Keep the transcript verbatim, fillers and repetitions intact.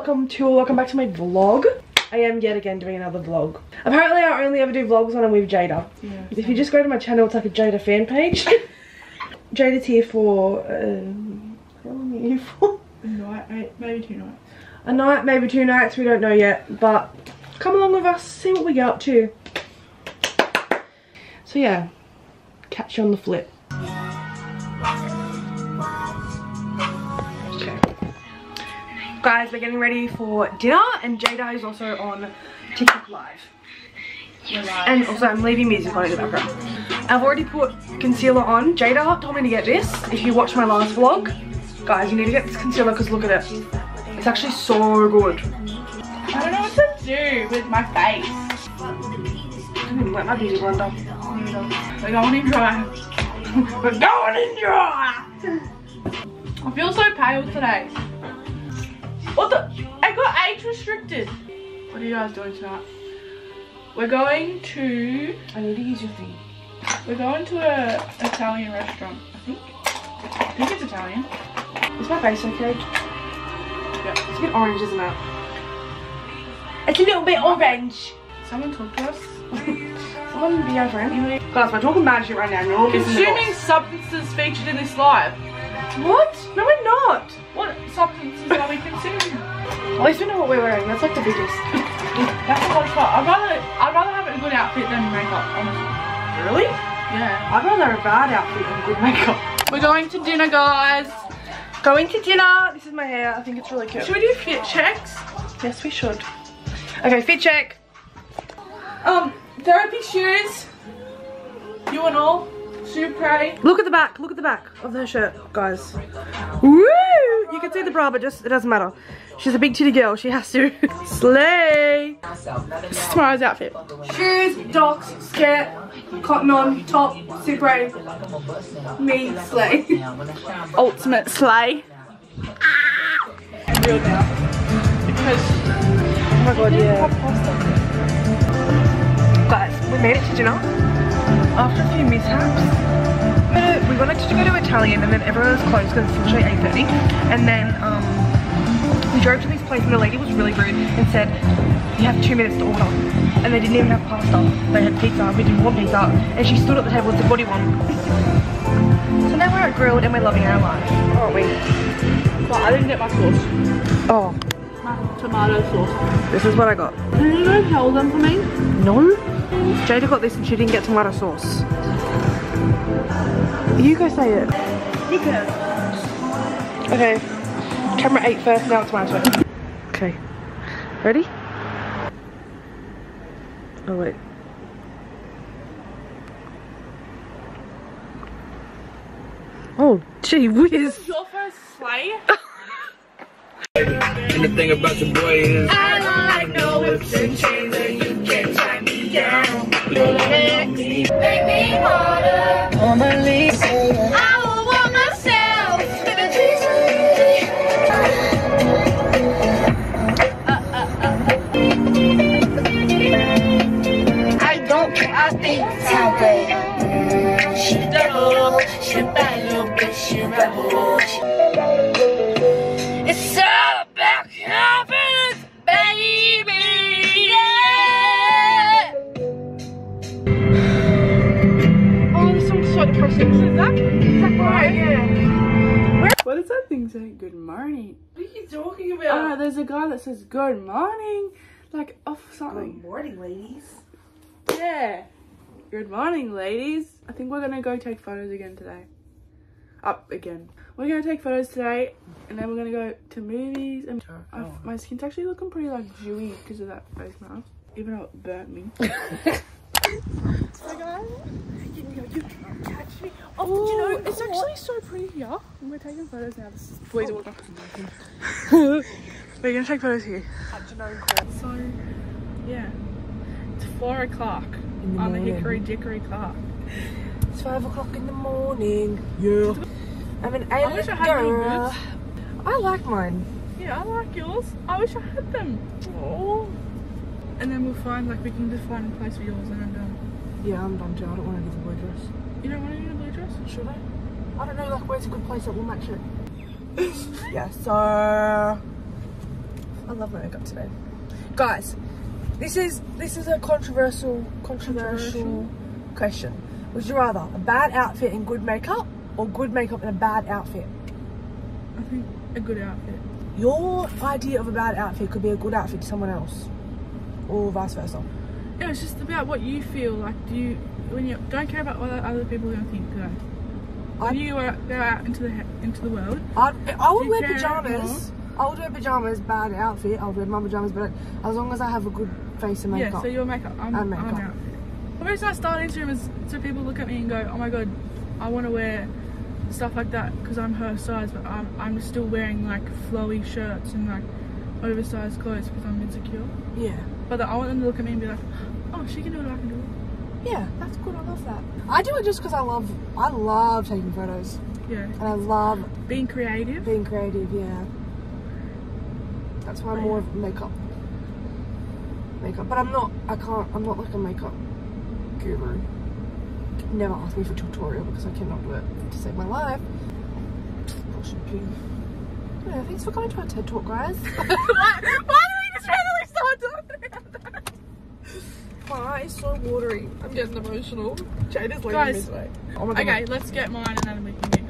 welcome to welcome back to my vlog. I am yet again doing another vlog. Apparently I only ever do vlogs when I'm with Jada. Yeah, if you just go to my channel, it's like a Jada fan page. Jada's here for um, how long are you here for? A night, maybe two nights. A night, maybe two nights, we don't know yet, but come along with us, see what we get up to. So yeah, catch you on the flip. Okay. Guys, we're getting ready for dinner and Jada is also on TikTok live. And also I'm leaving music on in the background. I've already put concealer on. Jada told me to get this. If you watched my last vlog, guys, you need to get this concealer because look at it. It's actually so good. I don't know what to do with my face. I didn't wet my beauty blender. We're going in dry. We're going in dry. I feel so pale today. What the? I got age restricted. What are you guys doing tonight? We're going to... I need to use your thing. We're going to a Italian restaurant, I think. I think it's Italian. Is my face okay? Yeah. It's a bit orange, isn't it? It's a little bit orange. Someone talk to us. Someone be our friend. Guys, we're talking mad shit right now. You're all consuming substances featured in this live. What? No, we're not. What substances are we consuming? At least we know what we're wearing. That's like the biggest. That's a lot of fun. I'd rather, I'd rather have a good outfit than makeup, honestly. Really? Yeah. I'd rather a bad outfit than good makeup. We're going to dinner, guys. Going to dinner. This is my hair. I think it's really cute. Should we do fit checks? Yes, we should. Okay, fit check. Um, therapy shoes. You and all. Shoe pray. Look at the back. Look at the back of her shirt, guys. Woo! You can see the bra, but just it doesn't matter. She's a big titty girl. She has to slay. This is tomorrow's outfit. Shoes, docs, skirt, cotton on, top, super brave. Me, slay. Ultimate slay. I'm real now. Because oh my god, yeah. Guys, we made it to dinner after a few mishaps. We wanted to go to Italian and then everyone was closed because it's literally eight thirty. And then um, we drove to this place and the lady was really rude and said, you have two minutes to order. And they didn't even have pasta. They had pizza. We didn't want pizza. And she stood at the table and said, what do you want? So now we're at Grilled and we're loving our life, aren't we? Well, I didn't get my sauce. Oh. My tomato sauce. This is what I got. Can you go tell them for me? No. Jada got this and she didn't get tomato sauce. You go say it. Because. Okay. Camera eight first, now it's my turn. Okay. Ready? Oh wait. Oh gee whiz. Your first slay? And the thing about your boy is I don't like no whips and chains and you can't tie me down. Make me harder on my knees. I will want myself to the I don't care, I think it's how they she double, she bad little bitch, she rebel. It's all about confidence, baby, yeah. Oh, this song's so depressing. Is that, is that right? Yeah. What does that thing say? Good morning. What are you talking about? Oh, there's a guy that says good morning, like off something. Good morning, ladies. Yeah. Good morning, ladies. I think we're gonna go take photos again today. Up again. We're gonna take photos today, and then we're gonna go to movies. And oh. My skin's actually looking pretty like dewy because of that face mask, even though it burnt me. Hi guys. You, you can't catch me. Oh, oh, you know, it's actually so pretty here. And we're taking photos now. This is please walk. We're gonna take photos here. At Genome Court. So, yeah, it's Flora Clark on the Hickory Dickory Clark. It's five o'clock in the morning. Yeah. I'm an I wish I had girl. I like mine. Yeah, I like yours. I wish I had them. Oh. And then we'll find, like, we can just find a place for yours and I'm done. Yeah, I'm done too. I don't want to get the blue dress. You don't want to get a blue dress? Should I? I don't know, like, where's a good place that will match it? Yes, sir. I love my makeup today. Guys, this is this is a controversial controversial, controversial question. Would you rather a bad outfit and good makeup, or good makeup and a bad outfit? I think a good outfit. Your idea of a bad outfit could be a good outfit to someone else, or vice versa. Yeah, it's just about what you feel like. Do you, when you don't care about what other people are going to think, do they? When you go out, go out into the into the world, I'd, I would wear care pajamas. I would wear pajamas, bad outfit. I would wear my pajamas, but as long as I have a good face and makeup. Yeah, so your makeup, I'm, and makeup. I'm outfit. The reason I started Instagram is so people look at me and go, oh my god, I want to wear stuff like that because I'm her size, but I'm, I'm still wearing like flowy shirts and like oversized clothes because I'm insecure. Yeah. But I want them to look at me and be like, oh, she can do it, I can do it. Yeah, that's good. I love that. I do it just because I love, I love taking photos. Yeah. And I love being creative. Being creative, yeah. That's why I'm more of makeup. Makeup, but I'm not. I can't. I'm not like a makeup guru. Never ask me for a tutorial because I cannot do it to save my life. Brush and pee. Yeah, thanks for coming to our TED Talk, guys. why, why did we just randomly start talking about that? My eye is so watery. I'm getting emotional. Jade is leaving Guys, me today. Oh my God. Okay, let's get mine and then we can get